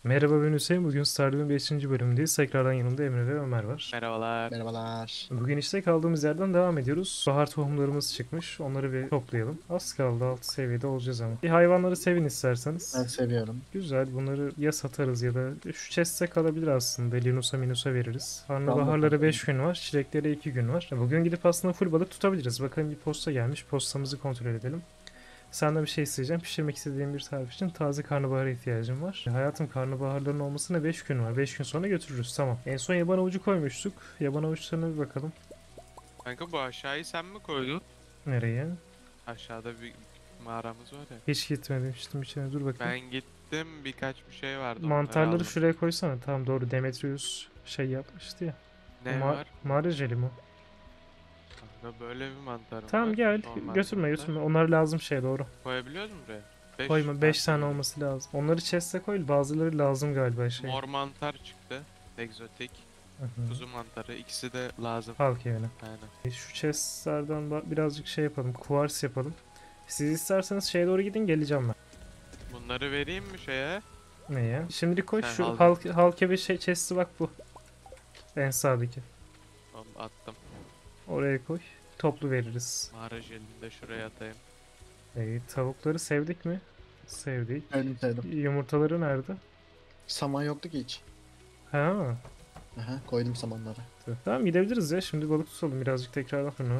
Merhaba ben Hüseyin. Bugün Stardew'in 5. bölümündeyiz. Tekrardan yanımda Emre ve Ömer var. Merhabalar. Merhabalar. Bugün işte kaldığımız yerden devam ediyoruz. Bahar tohumlarımız çıkmış. Onları bir toplayalım. Az kaldı, 6 seviyede olacağız ama. Bir hayvanları sevin Ben isterseniz. seviyorum. Güzel. Bunları ya satarız ya da şu chest'e kalabilir aslında. Linus'a Minus'a veririz. Random Karnabaharları 5 gün var. Çileklere 2 gün var. Bugün gidip aslında full balık tutabiliriz. Bakın bir posta gelmiş. Postamızı kontrol edelim. Senden bir şey isteyeceğim. Pişirmek istediğim bir tarif için taze karnabahara ihtiyacım var. Hayatım, karnabaharların olmasına 5 gün var. 5 gün sonra götürürüz. Tamam. En son yaban avucu koymuştuk. Yaban avuçlarına bir bakalım. Kanka bu aşağıyı sen mi koydun? Nereye? Aşağıda bir mağaramız var ya. Hiç gitmemiştim içine. Dur bakayım. Ben gittim, birkaç bir şey vardı, onları Mantarları aldım. şuraya koysana. Tamam, doğru. Demetrius şey yapmıştı ya. Ne var? Mağara jeli mi? Kanka böyle bir mantarım Tamam, var. gel. Normal Götürme mantar. götürme. Onlar lazım şey, doğru. Koyabiliyoruz mu buraya? 5 Koyma. 5 tane olması lazım. Onları chest'e koy. Bazıları lazım galiba şey. Mor mantar çıktı. Egzotik. Hı hı. Kuzu mantarı. İkisi de lazım. Halk evine. Aynen. Şu chestlerden birazcık şey yapalım. Kuvars yapalım. Siz isterseniz şeye doğru gidin, geleceğim ben. Bunları vereyim mi şeye? Neye? Şimdilik koy Sen şu al. halk evi şey chest'i, bak bu. En sağdaki. Tamam, attım. Oraya koy. Toplu veririz. Mağara jelini de şuraya atayım. Tavukları sevdik mi? Sevdik. Sevdim. Yumurtaları nerede? Saman yoktu ki hiç. Ha. Aha, koydum samanları. Tamam, gidebiliriz ya. Şimdi balık tutalım birazcık tekrardan sonra.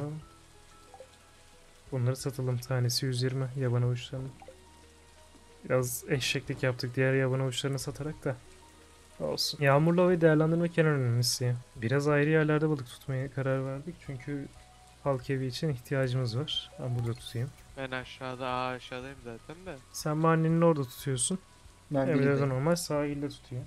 Bunları satalım. Tanesi 120 yaban avuçlarını. Biraz eşeklik yaptık diğer yaban avuçlarını satarak da. Olsun. Yağmurlu havayı değerlendirmek en önemlisi. Biraz ayrı yerlerde balık tutmaya karar verdik. Çünkü halk evi için ihtiyacımız var. Ben burada tutayım. Ben aşağıda, aşağıdayım zaten de. Sen mahallenin orada tutuyorsun. Ben Emre de bildim. normal sahilde tutuyor.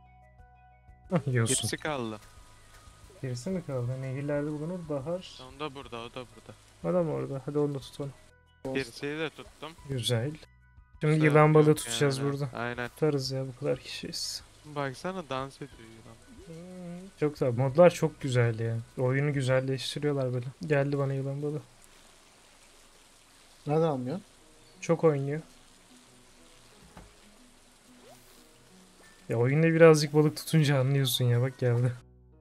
Ah, yiyorsun. Gerisi kaldı. Gerisi mi kaldı? Nehirlerde bulunur bahar. O da burada, o da burada. Adam orada. Hadi onu da tutalım. Gerisiyi de tuttum. Güzel. Şimdi Sıkıntı yılan balığı yok tutacağız yani. burada. Aynen. Tutarız ya, bu kadar kişiyiz. Baksana, dans ediyor yılan. Çok da modlar çok güzel ya. Oyunu güzelleştiriyorlar böyle. Geldi bana yılan balığı. Nereden anlıyorsun? Çok oynuyor. Ya oyunda birazcık balık tutunca anlıyorsun ya, bak geldi.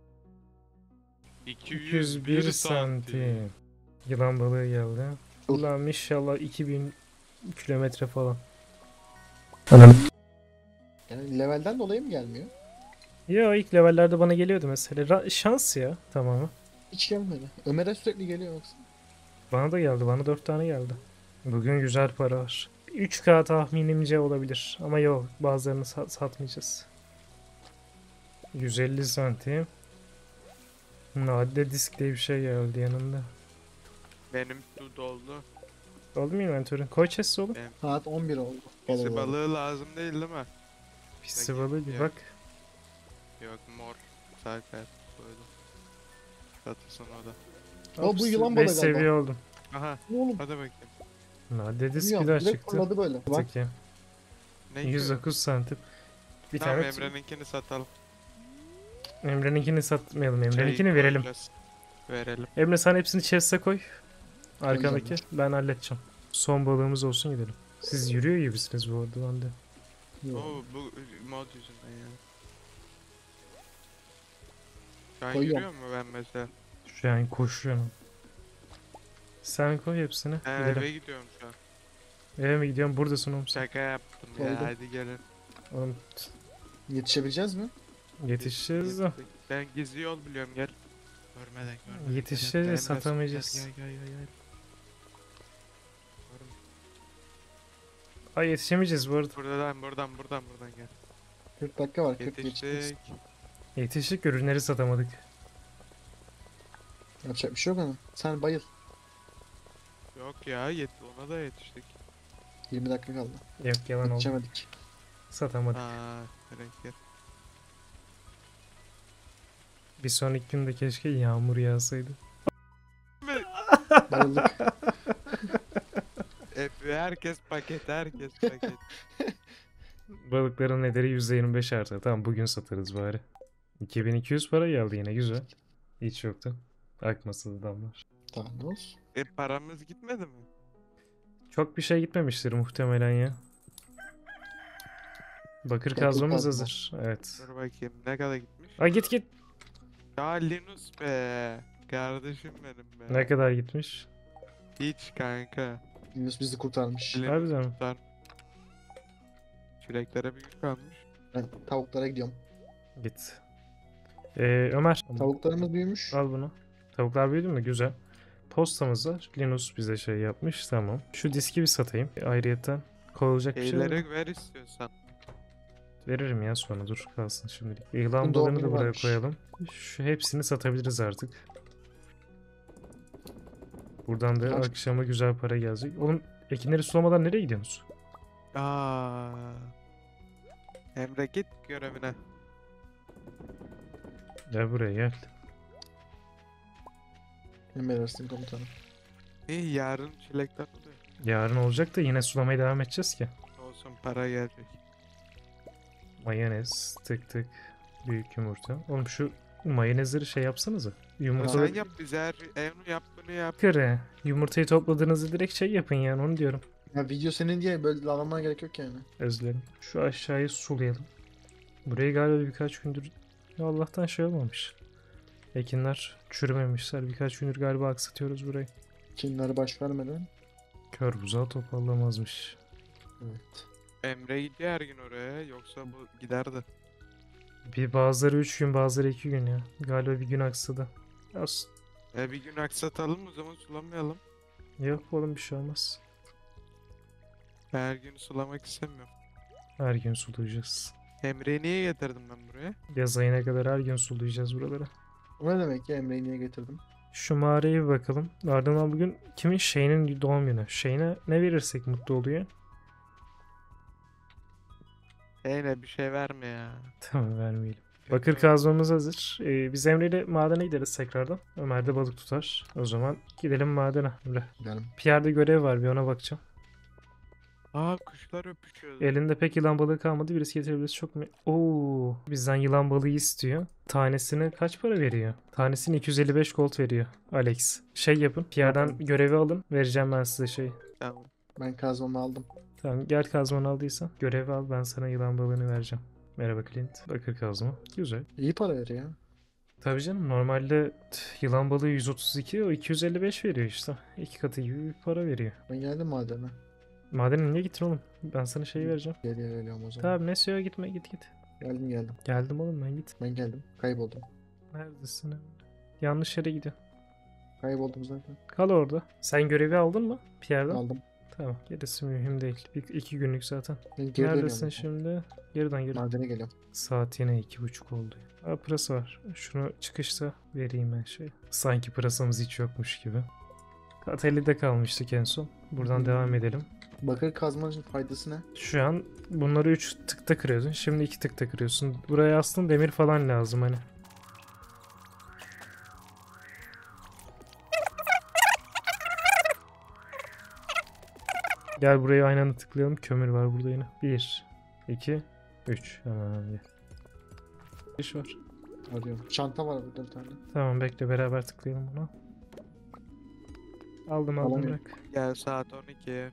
201 santim. Yılan balığı geldi. Ulan inşallah 2000 kilometre falan. Anam. Yani levelden dolayı mı gelmiyor? Ya ilk levellerde bana geliyordu mesela. Şans ya tamamen. Hiç gelmedi. Ömer'e sürekli geliyor yoksa. Bana da geldi. Bana 4 tane geldi. Bugün güzel para var. 3K tahminimce olabilir. Ama yok. Bazılarını satmayacağız. 150 santim. Nadide disk diye bir şey geldi yanında. Benim su doldu. Oldu mu inventörün? Koy chest'e oğlum. Saat 11 oldu. Pisi balığı lazım değil mi? Pisi balığı bir bak. Yok, mor. Sakat koydum. Satılsın o da. O bu yılan balığı 5 seviye galiba. oldum. Aha, Ne oğlum? hadi bakayım. Nadide disk bir Bilmiyorum. daha Direkt çıktı. fırladı böyle. Bak. Peki. Ne ki? 109 santim. Bir Tamam, tane Emre'ninkini satalım. Emre'ninkini satmayalım. Emre'ninkini Şey verelim. koyacağız. Verelim. Emre sen hepsini chest'e koy. Arkandaki. Koyacağım Ben halledeceğim. Son balığımız olsun, gidelim. Siz yürüyor gibisiniz bu arada, ben de. Oo, bu mod yüzünden ya. Şu an Koyuyorum. yürüyor mu ben mesela? Şu an koşuyorum. Sen koy hepsini. He, Gidelim. eve gidiyorum şu an. Eve mi gidiyorum? Buradasın oğlum sen. Şaka yaptım ya, Koydum. hadi gelin. Oğlum Yetişebileceğiz mi? yetişeceğiz de. Ben gizli yol biliyorum, gel. Görmeden. Yetişeceğiz Gel, de gel, satamayacağız. Gel. Ay, yetişemeyeceğiz bu arada. Buradan gel. 40 dakika var. 40 geçtik. Yetiştik. Yetiştik, ürünleri satamadık. Yapacak bir şey yok ama. Sen bayıl. Yok ya, ona da yetiştik. 20 dakika kaldı. Yok, yalan oldu. Yetişemedik. Satamadık. Aa, gel. Bir sonraki günde keşke yağmur yağsaydı. Bayıldık. Herkes paket. Balıkların ederi %25 arttı. Tamam, bugün satarız bari. 2200 para geldi yine, güzel. Hiç yoktu. Akmasız damlar. Tamam ne olsun. Paramız gitmedi mi? Çok bir şey gitmemiştir muhtemelen ya. Bakır Bakır kazmamız kazma. hazır. Evet. Dur bakayım ne kadar gitmiş? Ay git git. Ya Linus be. Kardeşim benim be. Ne kadar gitmiş? Hiç kanka. Yunus bizi kurtarmış. Linus Harbiden mi? tutar. Çileklere bir yük kalmış. Ben tavuklara gidiyorum. Git. Ömer. Tavuklarımız büyümüş. Al bunu. Tavuklar büyüdü mü? Güzel. Postamız var. Linus bize şey yapmış. Tamam. Şu diski bir satayım. Ayrıyetten koyulacak bir şey var mı? Şeyleri ver istiyorsan. Veririm ya sonra dur kalsın şimdilik. İlan Bu doğum balığını da günü buraya varmış. koyalım. Şu hepsini satabiliriz artık. Buradan da Kaç? akşama güzel para gelecek. Oğlum ekinleri sulamadan nereye gidiyorsunuz? Aa. Emre git görevine. Gel buraya gel. Emredersin komutanım. İyi yarın çilekler oluyor. Yarın olacak da yine sulamaya devam edeceğiz ki. Olsun para gelecek. Mayonez, tık tık, büyük yumurta. Oğlum şu mayonezleri şey yapsanıza. Yumurtaları Sen yap bize Emre yap bunu yap. kırı. Yumurtayı topladığınızda direkt şey yapın yani onu diyorum. Ya video senin diye böyle davranmana gerek yok yani. Özlerim. Şu aşağıyı sulayalım. Burayı galiba birkaç gündür ya Allah'tan şey olmamış. Ekinler çürümemişler. Birkaç gündür galiba aksatıyoruz burayı. Kinleri baş vermeden. Kör buzağı toparlamazmış. Evet. Emre gidiyor her gün oraya yoksa bu giderdi. Bir bazıları 3 gün bazıları 2 gün ya. Galiba bir gün aksadı. Olsun. Bir gün aksatalım o zaman sulamayalım. Yok oğlum bir şey olmaz. Ben her gün sulamak istemiyorum. Her gün sulayacağız. Emre'yi niye getirdim ben buraya? Yaz ayına kadar her gün sulayacağız buraları. O ne demek ya, Emre'yi niye getirdim? Şu mağaraya bir bakalım. Ardından bugün kimin Shane'in doğum günü. Shane'e ne verirsek mutlu oluyor. Yine bir şey verme ya. Tamam vermeyelim. Bakır kazmamız hazır. Biz Emre'yle madene gideriz tekrardan. Ömer de balık tutar. O zaman gidelim madene. Emre. Gidelim. Pierre'de görev var bir ona bakacağım. Aa kuşlar öpüşüyor. Elinde pek yılan balığı kalmadı. Birisi getirebiliriz çok mu? Oo, bizden yılan balığı istiyor. Tanesini kaç para veriyor? Tanesini 255 gold veriyor Alex. Şey yapın. Pierre'den Tamam. görevi alın. Vereceğim ben size şey. Tamam. Ben kazmamı aldım. Tamam gel kazmanı aldıysan. Görevi al ben sana yılan balığını vereceğim. Merhaba Clint. Bakır kazma. Güzel. İyi para veriyor ya. Tabii canım normalde yılan balığı 132 o 255 veriyor işte. 2 katı gibi bir para veriyor. Ben geldim madene. Madene niye gittin oğlum? Ben sana şey vereceğim. Geliyorum o zaman. Tamam ne söyle gitme git git. Geldim. Geldim oğlum ben git. Ben geldim. Kayboldum. Neredesin? Yanlış yere gidiyorsun. Kayboldum zaten. Kal orada. Sen görevi aldın mı Pierre'den? Aldım. Tamam. Gerisi mühim değil. 2 günlük zaten. Ben geri Neredesin dönüyorum. şimdi? Geriden geri. Madene geliyorum. Saat yine 2:30 oldu. Aa pırasa var. Şunu çıkışta vereyim ben şey. Sanki pırasamız hiç yokmuş gibi. Kateli'de kalmıştık en son. Buradan devam edelim. Bakır kazmanın faydası ne? Şu an bunları 3 tıkta kırıyordun. Şimdi 2 tıkta kırıyorsun. Buraya aslında demir falan lazım hani. Gel buraya aynı anda tıklayalım. Kömür var burada yine. 1, 2, 3. Tamam gel. İş var. Arıyorum. Çanta var burada bir tane. Tamam bekle beraber tıklayalım bunu. Aldım Alamıyorum. bırak. Gel saat 12.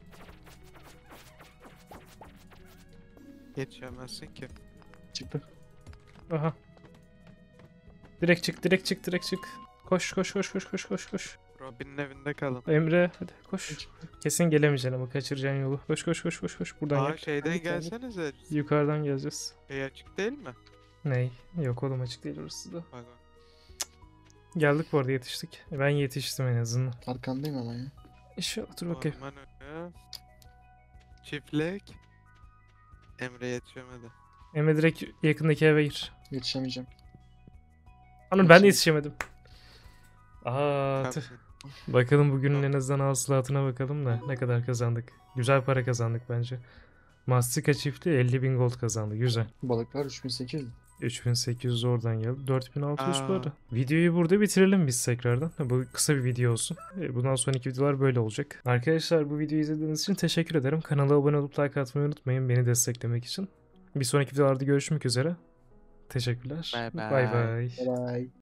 Yetişemezsin ki. Çıktı. Aha. Direkt çık direkt çık direkt çık. Koş koş koş koş koş koş koş. Robin'in evinde kalın. Emre hadi koş. Kesin gelemeyeceksin ama kaçıracaksın yolu. Koş koş koş koş koş. Buradan Aa gel. şeyden Hadi, hadi. gelsenize. Yukarıdan geleceğiz. Açık değil mi? Ney? Yok oğlum açık değil orası da. Bak bak. Geldik bu arada yetiştik. Ben yetiştim en azından. Arkandayım ama ya. İnşallah dur bakayım. Orman önü. Çiftlik. Emre yetişemedi. Emre direkt yakındaki eve gir. Yetişemeyeceğim. Anam ben de yetişemedim. Aa, tüh. Kapsın. Bakalım bugünün en azından hasılatına bakalım da ne kadar kazandık. Güzel para kazandık bence. Mastika çifti 50.000 gold kazandı. Güzel. Balıklar 3800. 3800 oradan geldi. 4600 bu Aa. arada. Videoyu burada bitirelim biz tekrardan. Bu kısa bir video olsun. Bundan sonraki videolar böyle olacak. Arkadaşlar bu videoyu izlediğiniz için teşekkür ederim. Kanala abone olup like atmayı unutmayın beni desteklemek için. Bir sonraki videolarda görüşmek üzere. Teşekkürler. Bye bye. Bay bay. Bye.